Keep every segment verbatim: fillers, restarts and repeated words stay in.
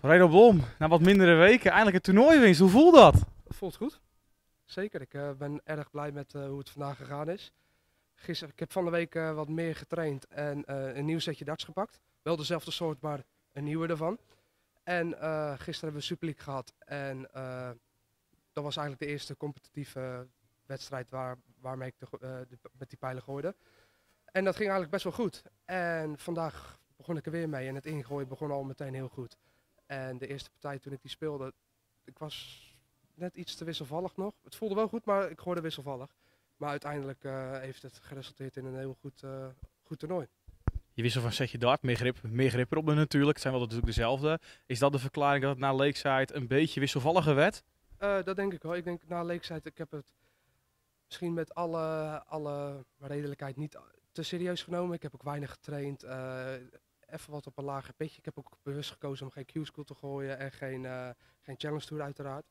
Reno Blom, na wat mindere weken, eindelijk een toernooiwinst. Hoe voelt dat? Het voelt goed. Zeker, ik uh, ben erg blij met uh, hoe het vandaag gegaan is. Gisteren, ik heb van de week uh, wat meer getraind en uh, een nieuw setje darts gepakt. Wel dezelfde soort, maar een nieuwe ervan. En uh, gisteren hebben we Super League gehad en uh, dat was eigenlijk de eerste competitieve wedstrijd waar, waarmee ik de, uh, de, met die pijlen gooide. En dat ging eigenlijk best wel goed. En vandaag begon ik er weer mee en het ingooien begon al meteen heel goed. En de eerste partij toen ik die speelde, ik was net iets te wisselvallig nog. Het voelde wel goed, maar ik gooide wisselvallig. Maar uiteindelijk uh, heeft het geresulteerd in een heel goed, uh, goed toernooi. Je wissel van setje dart, meer grip, meer grip erop natuurlijk. Het zijn wel natuurlijk dezelfde. Is dat de verklaring dat het na Lakeside een beetje wisselvalliger werd? Uh, dat denk ik wel. Ik denk na Lakeside, ik heb het misschien met alle, alle redelijkheid niet te serieus genomen. Ik heb ook weinig getraind. Uh, even wat op een lager pitje. Ik heb ook bewust gekozen om geen Q-school te gooien en geen, uh, geen challenge tour uiteraard.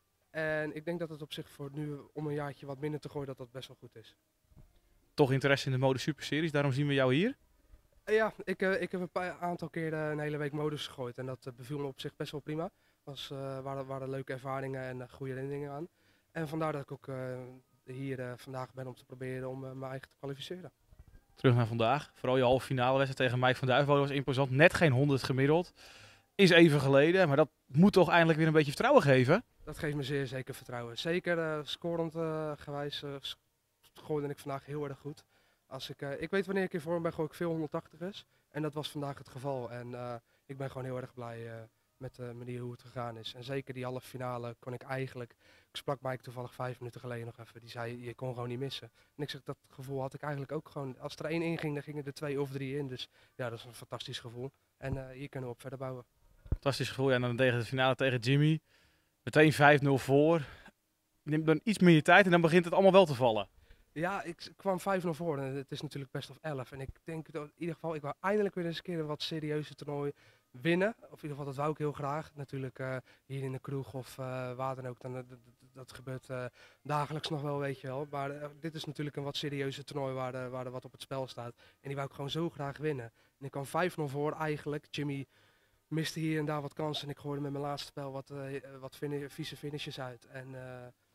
En ik denk dat het op zich voor nu om een jaartje wat minder te gooien, dat dat best wel goed is. Toch interesse in de mode Super Series, daarom zien we jou hier? Uh, ja, ik, uh, ik heb een paar, aantal keer uh, een hele week modus gegooid en dat uh, beviel me op zich best wel prima. Was, uh, waren, waren leuke ervaringen en uh, goede herinneringen aan. En vandaar dat ik ook uh, hier uh, vandaag ben om te proberen om uh, mijn eigen te kwalificeren. Terug naar vandaag, vooral je halve finale wedstrijd tegen Mike van Duijvenbode was imposant. Net geen honderd gemiddeld, is even geleden, maar dat moet toch eindelijk weer een beetje vertrouwen geven? Dat geeft me zeer zeker vertrouwen. Zeker uh, scorend uh, gewijs uh, gooide ik vandaag heel erg goed. Als ik, uh, ik weet wanneer ik in vorm ben, gooi ik veel honderdtachtigers. En dat was vandaag het geval. En uh, ik ben gewoon heel erg blij uh, met de manier hoe het gegaan is. En zeker die halve finale kon ik eigenlijk... Ik sprak Mike toevallig vijf minuten geleden nog even. Die zei, je kon gewoon niet missen. En ik zeg, dat gevoel had ik eigenlijk ook gewoon... Als er één inging, dan gingen er twee of drie in. Dus ja, dat is een fantastisch gevoel. En uh, hier kunnen we op verder bouwen. Fantastisch gevoel. Ja, en dan tegen de finale tegen Jimmy. Meteen vijf nul voor. Je neemt dan iets meer je tijd en dan begint het allemaal wel te vallen. Ja, ik kwam vijf nul voor en het is natuurlijk best of elf. En ik denk dat in ieder geval, ik wou eindelijk weer eens een keer een wat serieuze toernooi winnen. Of in ieder geval, dat wou ik heel graag. Natuurlijk uh, hier in de kroeg of uh, waar dan ook. Dan, dat, dat gebeurt uh, dagelijks nog wel, weet je wel. Maar uh, dit is natuurlijk een wat serieuze toernooi waar, de, waar er wat op het spel staat. En die wou ik gewoon zo graag winnen. En ik kwam vijf nul voor eigenlijk. Jimmy miste hier en daar wat kansen. En ik gooide met mijn laatste spel wat, uh, wat fini vieze finishes uit. En... Uh,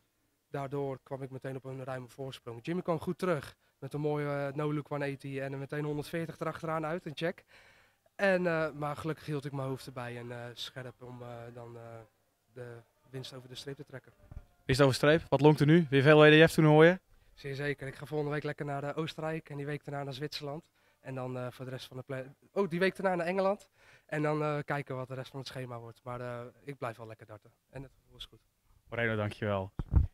Daardoor kwam ik meteen op een ruime voorsprong. Jimmy kwam goed terug met een mooie uh, no-look honderdtachtig en meteen honderdveertig erachteraan uit, een check. En, uh, maar gelukkig hield ik mijn hoofd erbij en uh, scherp om uh, dan uh, de winst over de streep te trekken. Winst over streep, wat longt er nu? Weer veel W D F-toernooien? Zeer zeker. Ik ga volgende week lekker naar uh, Oostenrijk en die week daarna naar Zwitserland. En dan uh, voor de rest van de play... Oh, die week daarna naar Engeland. En dan uh, kijken wat de rest van het schema wordt. Maar uh, ik blijf wel lekker darten. En het gevoel is goed. Moreno, dankjewel.